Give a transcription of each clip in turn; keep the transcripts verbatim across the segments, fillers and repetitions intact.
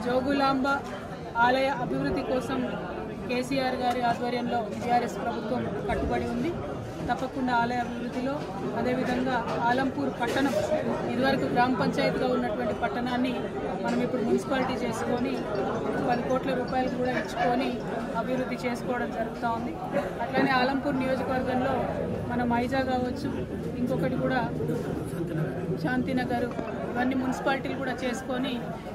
జోగులాంబ ఆలయ అభివృద్ధి కోసం కేసీఆర్ గారి ఆధ్వర్యంలో టీఆర్ఎస్ ప్రభుత్వం కట్టుబడి ఉంది. తప్పకుండా ఆలయ అభివృద్ధిలో అదేవిధంగా ఆలంపూర్ పట్టణం ఇదివరకు గ్రామ పంచాయతీగా ఉన్నటువంటి పట్టణాన్ని మనం ఇప్పుడు మున్సిపాలిటీ చేసుకొని పది కోట్ల రూపాయలు కూడా ఇచ్చుకొని అభివృద్ధి చేసుకోవడం జరుగుతూ ఉంది. అట్లనే ఆలంపూర్ నియోజకవర్గంలో మనం ఐజా కావచ్చు, ఇంకొకటి కూడా శాంతినగర్, ఇవన్నీ మున్సిపాలిటీలు కూడా చేసుకొని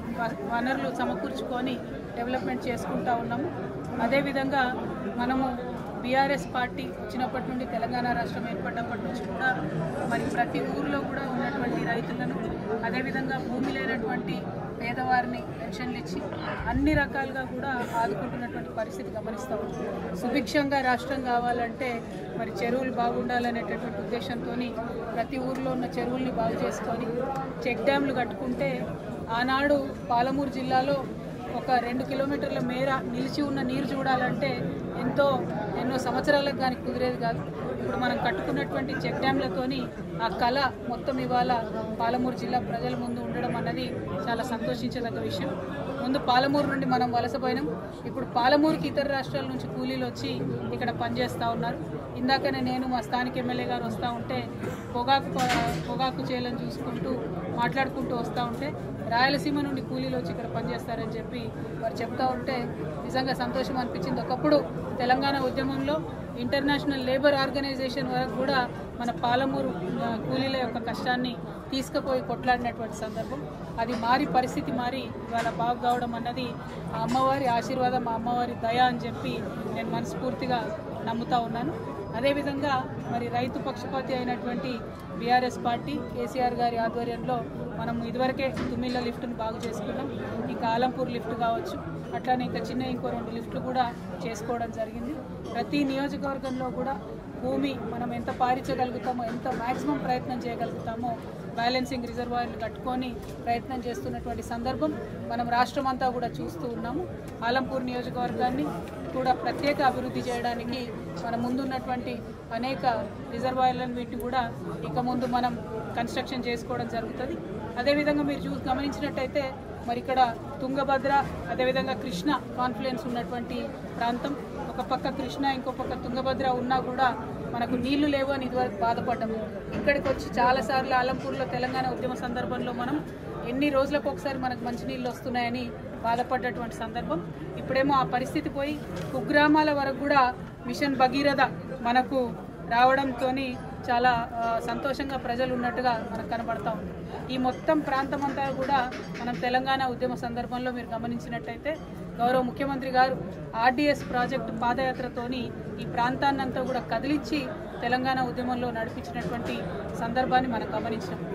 వనరులు సమకూర్చుకొని డెవలప్మెంట్ చేసుకుంటూ ఉన్నాము. అదేవిధంగా మనము బీఆర్ఎస్ పార్టీ వచ్చినప్పటి నుండి తెలంగాణ రాష్ట్రం ఏర్పడినప్పటి నుంచి కూడా మరి ప్రతి ఊరిలో కూడా ఉన్నటువంటి రైతులను అదేవిధంగా భూమి లేనటువంటి పేదవారిని పెన్షన్లు ఇచ్చి అన్ని రకాలుగా కూడా ఆదుకుంటున్నటువంటి పరిస్థితి గమనిస్తూ ఉంటాం. సుభిక్షంగా రాష్ట్రం కావాలంటే మరి చెరువులు బాగుండాలనేటటువంటి ఉద్దేశంతో ప్రతి ఊరిలో ఉన్న చెరువుల్ని బాగు చేసుకొని చెక్ డ్యామ్లు కట్టుకుంటే ఆనాడు పాలమూరు జిల్లాలో ఒక రెండు కిలోమీటర్ల మేర నిలిచి ఉన్న నీరు చూడాలంటే ఎంతో ఎన్నో సంవత్సరాలకు కానీ కుదిరేది కాదు. ఇప్పుడు మనం కట్టుకున్నటువంటి చెక్ డ్యామ్లతోని ఆ కళ మొత్తం ఇవాళ పాలమూరు జిల్లా ప్రజల ముందు ఉండడం అన్నది చాలా సంతోషించదగ్గ విషయం. ముందు పాలమూరు నుండి మనం వలసపోయినాం, ఇప్పుడు పాలమూరుకి ఇతర రాష్ట్రాల నుంచి కూలీలు వచ్చి ఇక్కడ పనిచేస్తూ ఉన్నారు. ఇందాకనే నేను మా స్థానిక ఎమ్మెల్యే గారు వస్తూ ఉంటే పొగాకు పొగాకు చేయాలని చూసుకుంటూ మాట్లాడుకుంటూ వస్తూ ఉంటే రాయలసీమ నుండి కూలీలు వచ్చి ఇక్కడ పనిచేస్తారని చెప్పి వారు చెప్తూ ఉంటే నిజంగా సంతోషం అనిపించింది. ఒకప్పుడు తెలంగాణ ఉద్యమంలో ఇంటర్నేషనల్ లేబర్ ఆర్గనైజేషన్ వరకు కూడా మన పాలమూరు కూలీల యొక్క కష్టాన్ని తీసుకుపోయి కొట్లాడినటువంటి సందర్భం. అది మారి పరిస్థితి మారి ఇవాళ బాగు కావడం అన్నది ఆ అమ్మవారి ఆశీర్వాదం, ఆ అమ్మవారి దయ అని చెప్పి నేను మనస్ఫూర్తిగా నమ్ముతా ఉన్నాను. అదేవిధంగా మరి రైతు పక్షపాతి అయినటువంటి బీఆర్ఎస్ పార్టీ కేసీఆర్ గారి ఆధ్వర్యంలో మనం ఇదివరకే తుమ్మిళ్ళ లిఫ్ట్ను బాగు చేసుకున్నాం. ఇంకా ఆలంపూర్ లిఫ్ట్ కావచ్చు, అట్లానే ఇంకా చిన్న ఇంకో రెండు లిఫ్ట్లు కూడా చేసుకోవడం జరిగింది. ప్రతి నియోజకవర్గంలో కూడా భూమి మనం ఎంత పారించగలుగుతామో, ఎంత మ్యాక్సిమం ప్రయత్నం చేయగలుగుతామో బ్యాలెన్సింగ్ రిజర్వాయర్లు కట్టుకొని ప్రయత్నం చేస్తున్నటువంటి సందర్భం మనం రాష్ట్రం అంతా కూడా చూస్తూ ఉన్నాము. ఆలంపూర్ నియోజకవర్గాన్ని కూడా ప్రత్యేక అభివృద్ధి చేయడానికి మన ముందున్నటువంటి అనేక రిజర్వాయర్లను వీటిని కూడా ఇక ముందు మనం కన్స్ట్రక్షన్ చేసుకోవడం జరుగుతుంది. అదేవిధంగా మీరు చూ గమనించినట్టయితే మరి ఇక్కడ తుంగభద్ర అదేవిధంగా కృష్ణ కాన్ఫ్లుయెన్స్ ఉన్నటువంటి ప్రాంతం, ఒక పక్క కృష్ణ ఇంకో పక్క తుంగభద్ర ఉన్నా కూడా మనకు నీళ్లు లేవు అని ఇదివరకు బాధపడ్డాము. ఇక్కడికి వచ్చి చాలాసార్లు ఆలంపూర్లో తెలంగాణ ఉద్యమ సందర్భంలో మనం ఎన్ని రోజులకు ఒకసారి మనకు మంచినీళ్ళు వస్తున్నాయని బాధపడ్డటువంటి సందర్భం. ఇప్పుడేమో ఆ పరిస్థితి పోయి కుగ్రామాల వరకు కూడా మిషన్ భగీరథ మనకు రావడంతో చాలా సంతోషంగా ప్రజలు ఉన్నట్టుగా మనకు కనబడతా ఉంది. ఈ మొత్తం ప్రాంతం అంతా కూడా మనం తెలంగాణ ఉద్యమ సందర్భంలో మీరు గమనించినట్టయితే గౌరవ ముఖ్యమంత్రి గారు ఆర్డీఎస్ ప్రాజెక్టు పాదయాత్రతోని ఈ ప్రాంతాన్నంతా కూడా కదిలించి తెలంగాణ ఉద్యమంలో నడిపించినటువంటి సందర్భాన్ని మనం గమనించాం.